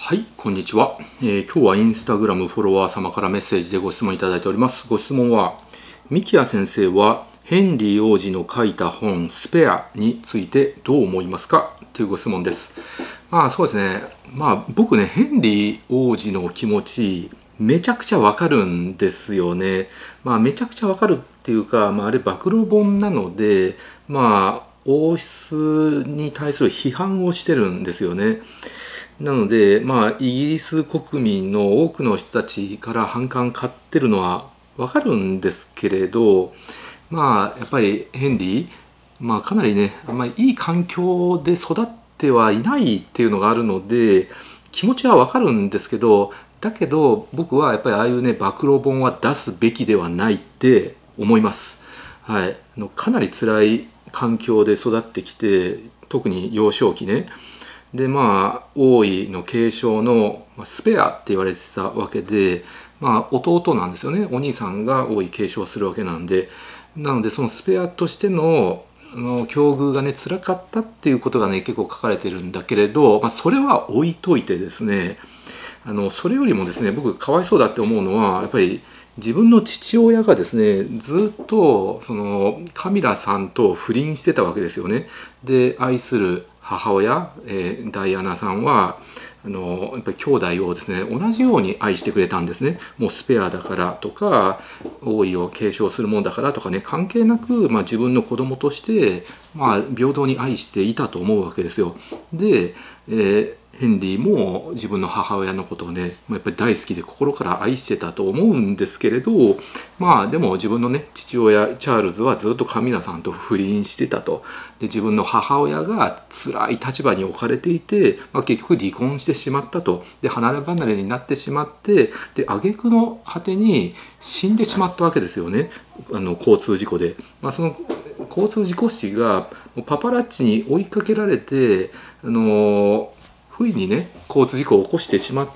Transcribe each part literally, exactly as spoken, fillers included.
はい、こんにちは、えー今日はインスタグラムフォロワー様からメッセージでご質問いただいております。ご質問は、ミキヤ先生はヘンリー王子の書いた本スペアについてどう思いますかというご質問です。まあそうですね、まあ僕ね、ヘンリー王子の気持ち、めちゃくちゃわかるんですよね。まあめちゃくちゃわかるっていうか、まああれ暴露本なので、まあ王室に対する批判をしてるんですよね。なので、まあ、イギリス国民の多くの人たちから反感買ってるのはわかるんですけれど、まあ、やっぱりヘンリー、まあ、かなりね、あんまりいい環境で育ってはいないっていうのがあるので、気持ちはわかるんですけど、だけど僕はやっぱりああいうね、暴露本は出すべきではないって思います。はい、あのかなり辛い環境で育ってきて、特に幼少期ね。でまあ王位の継承のスペアって言われてたわけで、まあ、弟なんですよね。お兄さんが王位継承するわけなんで、なのでそのスペアとしてのあの境遇がね辛かったっていうことがね結構書かれてるんだけれど、まあ、それは置いといてですね、あのそれよりもですね、僕かわいそうだって思うのはやっぱり自分の父親がですねずっとそのカミラさんと不倫してたわけですよね。で愛する母親、えーダイアナさんはあのやっぱり兄弟をですね同じように愛してくれたんですね。もうスペアだからとか王位を継承するもんだからとかね関係なく、まあ、自分の子供として、まあ、平等に愛していたと思うわけですよ。で、えーヘンリーも自分の母親のことをねやっぱり大好きで心から愛してたと思うんですけれど、まあでも自分のね父親チャールズはずっとカミラさんと不倫してたと。で自分の母親が辛い立場に置かれていて、まあ、結局離婚してしまったと。で離れ離れになってしまって、で挙句の果てに死んでしまったわけですよね、あの交通事故で。まあ、その交通事故死がパパラッチに追いかけられて、あの不意にね交通事故を起こしてしまって、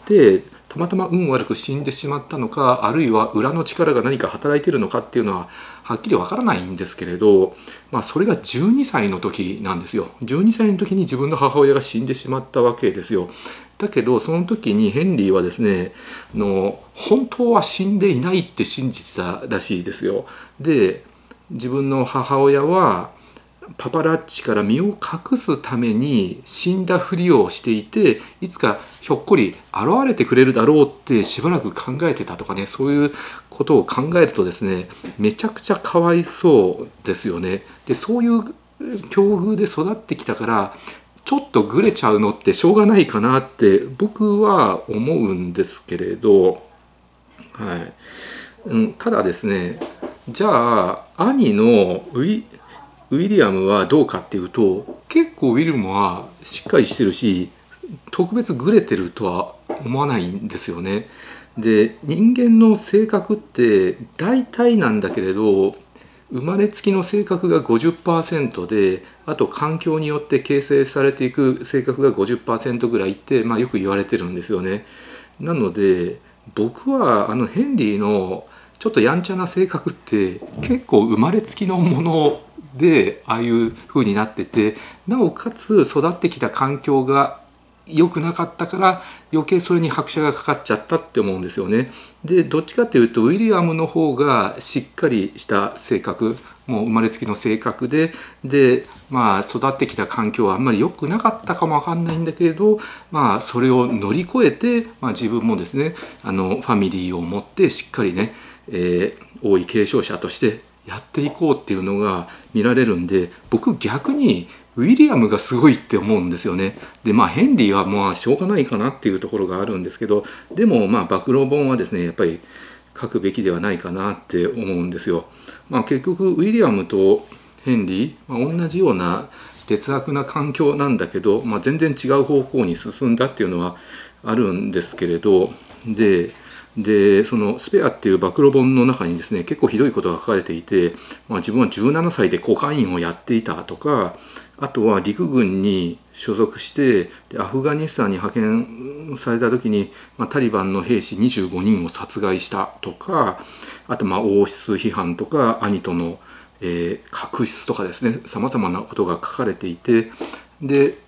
たまたま運悪く死んでしまったのか、あるいは裏の力が何か働いているのかっていうのははっきりわからないんですけれど、まあ、それがじゅうにさいの時なんですよ。じゅうにさいの時に自分の母親が死んでしまったわけですよ。だけどその時にヘンリーはですねあの本当は死んでいないって信じてたらしいですよ。で自分の母親はパパラッチから身を隠すために死んだふりをしていて、いつかひょっこり現れてくれるだろうってしばらく考えてたとかね、そういうことを考えるとですねめちゃくちゃかわいそうですよね。でそういう境遇で育ってきたからちょっとグレちゃうのってしょうがないかなって僕は思うんですけれど、はい、うん、ただですね、じゃあ兄のウィウィリアムはどうかっていうと、結構ウィルムはしっかりしてるし特別グレてるとは思わないんですよね。で人間の性格って大体なんだけれど、生まれつきの性格がごじゅっパーセントで、あと環境によって形成されていく性格がごじゅっパーセントぐらいって、まあ、よく言われてるんですよね。なので僕はあのヘンリーのちょっとやんちゃな性格って結構生まれつきのものでああいう風になってて、なおかつ育ってきた環境が良くなかったから余計それに拍車がかかっちゃったって思うんですよね。でどっちかっていうとウィリアムの方がしっかりした性格、もう生まれつきの性格で、でまあ育ってきた環境はあんまり良くなかったかもわかんないんだけれど、まあそれを乗り越えて、まあ、自分もですねあのファミリーを持ってしっかりね、えー、王位継承者としてやっていこうっていうのが見られるんで、僕逆にウィリアムがすごいって思うんですよね。でまあヘンリーはまあしょうがないかなっていうところがあるんですけど、でもまあ暴露本はですねやっぱり書くべきではないかなって思うんですよ。まあ、結局ウィリアムとヘンリー、まあ、同じような劣悪な環境なんだけど、まあ、全然違う方向に進んだっていうのはあるんですけれど、ででそのスペアっていう暴露本の中にですね結構ひどいことが書かれていて、まあ、自分はじゅうななさいでコカインをやっていたとか、あとは陸軍に所属してでアフガニスタンに派遣された時に、まあ、タリバンの兵士にじゅうごにんを殺害したとか、あとまあ王室批判とか兄との、えー、確執とかですね、さまざまなことが書かれていて、で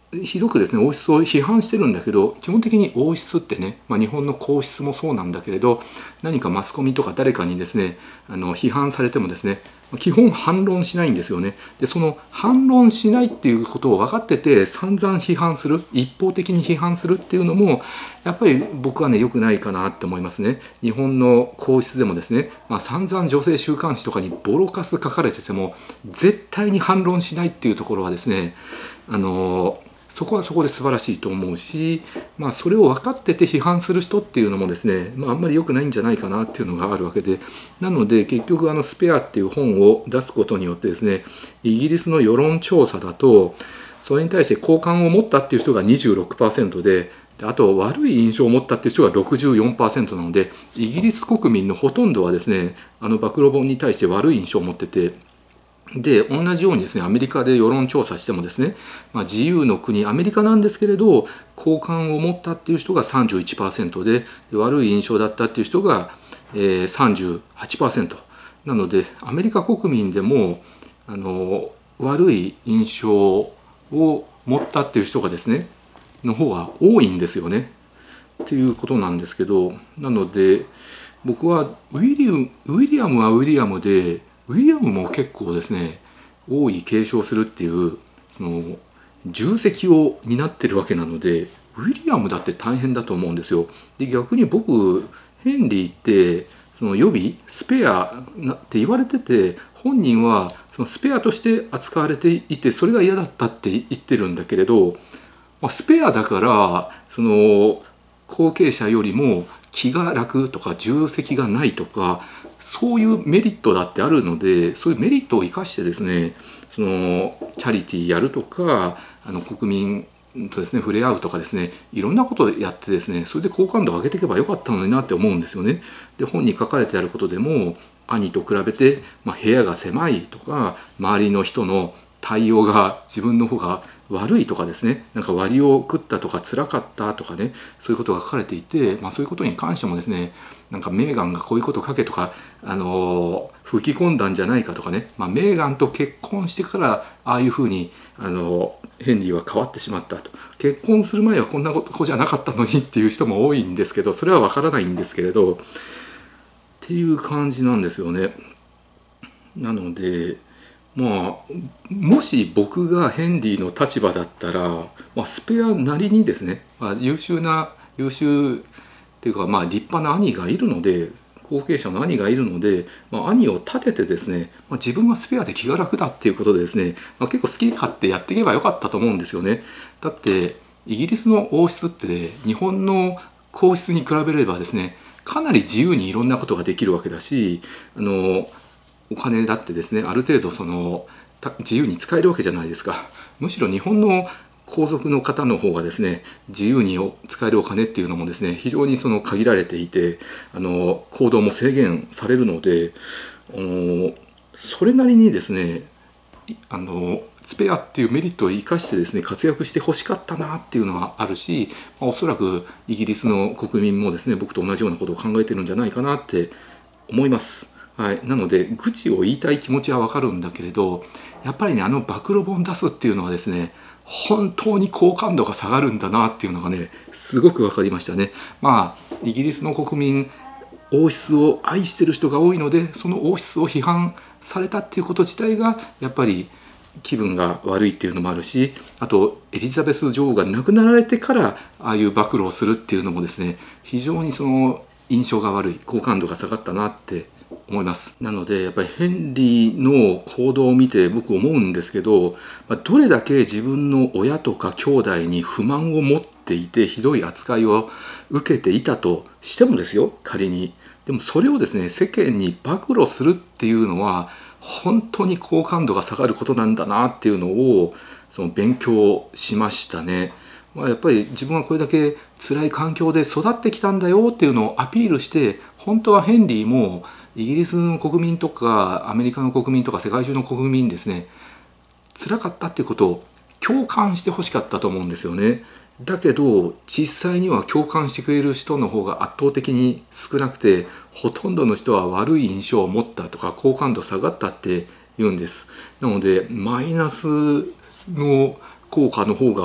ひどくですね王室を批判してるんだけど、基本的に王室ってね、まあ、日本の皇室もそうなんだけれど、何かマスコミとか誰かにですねあの批判されてもですね基本反論しないんですよね。でその反論しないっていうことを分かってて散々批判する、一方的に批判するっていうのもやっぱり僕はね良くないかなって思いますね。日本の皇室でもですね、まあ、散々女性週刊誌とかにボロカス書かれてても絶対に反論しないっていうところはですね、あのそこはそこで素晴らしいと思うし、まあ、それを分かってて批判する人っていうのもですね、まあ、あんまり良くないんじゃないかなっていうのがあるわけで、なので結局あの「スペア」っていう本を出すことによってですね、イギリスの世論調査だとそれに対して好感を持ったっていう人が にじゅうろくパーセント で、あと悪い印象を持ったっていう人が ろくじゅうよんパーセント なので、イギリス国民のほとんどはですねあの暴露本に対して悪い印象を持ってて。で同じようにですねアメリカで世論調査してもですね、まあ、自由の国アメリカなんですけれど好感を持ったっていう人が さんじゅういちパーセント で悪い印象だったっていう人が、えー、さんじゅうはちパーセント なので、アメリカ国民でもあの悪い印象を持ったっていう人がですねの方が多いんですよねっていうことなんですけど、なので僕はウィリアム、ウィリアムはウィリアムでウィリアムも結構ですね王位継承するっていうその重責を担ってるわけなので、ウィリアムだって大変だと思うんですよ。で逆に僕ヘンリーってその予備スペアって言われてて、本人はそのスペアとして扱われていてそれが嫌だったって言ってるんだけれど、まあ、スペアだからその後継者よりも気が楽とか重責がないとかそういうメリットだってあるので、そういうメリットを生かしてですねそのチャリティーやるとかあの国民とですね触れ合うとかですね、いろんなことをやってですねそれで好感度を上げていけばよかったのになって思うんですよね。で本に書かれてあることでも兄と比べて、まあ、部屋が狭いとか周りの人の対応が自分の方が悪いとかですね、なんか割を食ったとか辛かったとかね、そういうことが書かれていて、まあ、そういうことに関してもですねなんかメーガンがこういうこと書けとか、あの吹き込んだんじゃないかとかね、まあ、メーガンと結婚してからああいうふうに、あのヘンリーは変わってしまったと、結婚する前はこんな子じゃなかったのにっていう人も多いんですけど、それは分からないんですけれどっていう感じなんですよね。なのでまあもし僕がヘンリーの立場だったら、まあ、スペアなりにですね、まあ、優秀な優秀っていうかまあ立派な兄がいるので、後継者の兄がいるので、まあ、兄を立ててですね、まあ、自分はスペアで気が楽だっていうことでですね、まあ、結構好き勝手やっていけばよかったと思うんですよね。だってイギリスの王室って、ね、日本の皇室に比べればですねかなり自由にいろんなことができるわけだし、あのお金だってですねある程度その自由に使えるわけじゃないですか。むしろ日本の皇族の方の方がですね自由に使えるお金っていうのもですね非常にその限られていて、あの行動も制限されるので、あのそれなりにですねあのスペアっていうメリットを生かしてですね活躍してほしかったなっていうのはあるし、まあ、おそらくイギリスの国民もですね僕と同じようなことを考えてるんじゃないかなって思います。はい、なので愚痴を言いたい気持ちはわかるんだけれど、やっぱりねあの暴露本出すっていうのはですね本当に好感度が下がるんだなっていうのがねすごく分かりましたね。まあイギリスの国民王室を愛してる人が多いので、その王室を批判されたっていうこと自体がやっぱり気分が悪いっていうのもあるし、あとエリザベス女王が亡くなられてからああいう暴露をするっていうのもですね非常にその印象が悪い、好感度が下がったなって思います。なのでやっぱりヘンリーの行動を見て僕思うんですけど、どれだけ自分の親とか兄弟に不満を持っていてひどい扱いを受けていたとしてもですよ、仮にでもそれをですね世間に暴露するっていうのは本当に好感度が下がることなんだなっていうのをその勉強しましたね。まあ、やっぱり自分はこれだけ辛い環境で育ってきたんだよっていうのをアピールして、本当はヘンリーもイギリスの国民とかアメリカの国民とか世界中の国民ですね辛かったっていうことを共感してほしかったと思うんですよね。だけど実際には共感してくれる人の方が圧倒的に少なくて、ほとんどの人は悪い印象を持ったとか好感度下がったって言うんです。なのでマイナスの効果の方が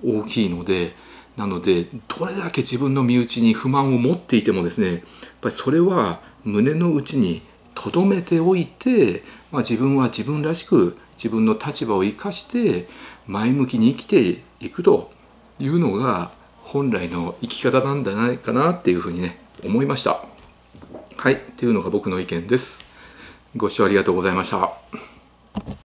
大きいので、なのでどれだけ自分の身内に不満を持っていてもですね、やっぱりそれは胸の内に留めておいて、まあ、自分は自分らしく自分の立場を生かして前向きに生きていくというのが本来の生き方なんじゃないかなっていうふうにね思いました。はい、っていうのが僕の意見です。ご視聴ありがとうございました。